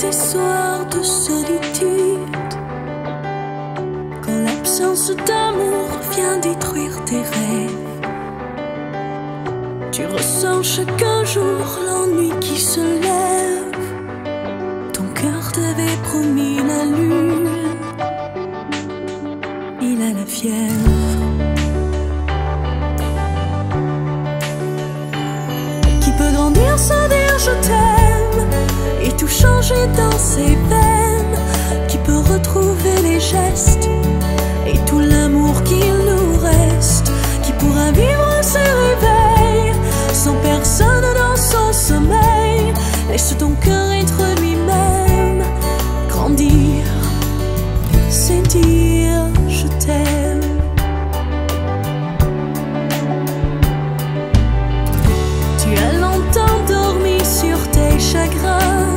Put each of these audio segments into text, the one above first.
tes soirs de solitude, quand l'absence d'amour vient détruire tes rêves. Tu ressens chaque jour l'ennui qui se lève. Ton cœur t'avait promis la lune, il a la fièvre. Qui peut grandir sans dire je t'aime et tout changer dans ses veines? Qui peut retrouver les gestes et tout l'amour qu'il nous reste? Qui pourra vivre ses réveils sans personne dans son sommeil? Laisse ton cœur être lui-même. Grandir, c'est dire je t'aime. Tu as longtemps dormi sur tes chagrins,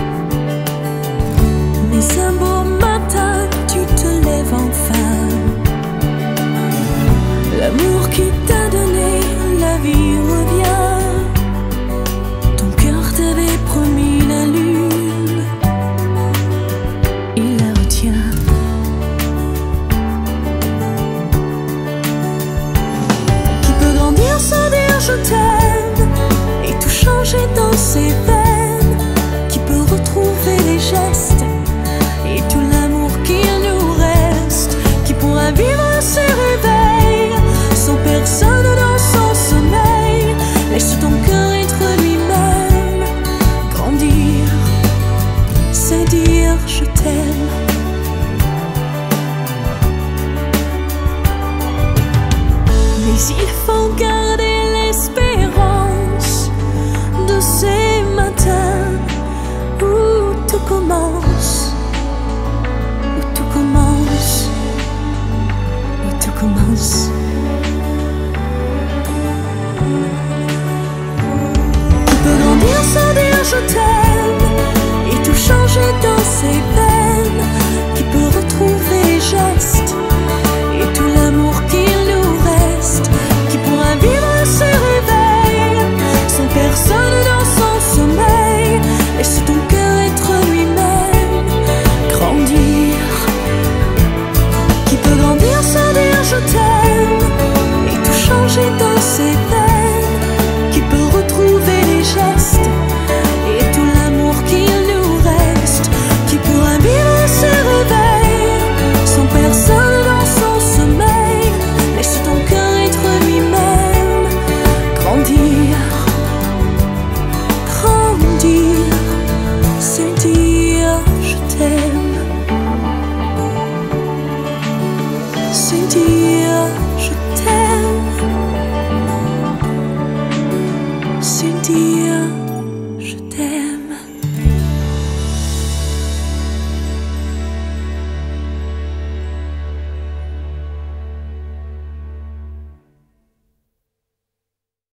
mais un beau matin tu te lèves enfin. L'amour qui t'a donné la vie revient. Ton cœur t'avait promis la lune, il la retient. Qui peut grandir sans dire je t'aime et tout changer dans ses veines? Qui peut retrouver les gestes et tout l'amour qu'il nous reste? Qui pourra vivre ses réveils sans personne dans son sommeil? Laisse ton cœur être lui-même. Grandir, c'est dire je t'aime. Mais il faut garder l'espérance de ces matins où tout commence, où tout commence, où tout commence. Qui peut grandir sans dire je t'aime et tout changer dans ses veines? Qui peut retrouver les gestes et tout l'amour qu'il nous reste? Qui pourra vivre ses réveils sans personne dans son sommeil? Laisse ton cœur être lui-même. Grandir. Qui peut grandir sans dire je t'aime et tout changer dans ses veines? Qui peut retrouver les gestes et tout l'amour qu'il nous reste? Qui pourra vivre ses réveils sans personne dans son sommeil? Laisse ton cœur être lui-même. Grandir, grandir, c'est dire je t'aime.